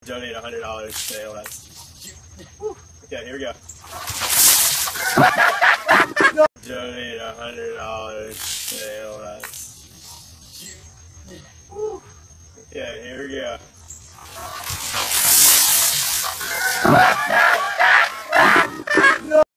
Donate $100 to ALS. Yeah, here we go. Donate $100 to ALS. Yeah, here we go.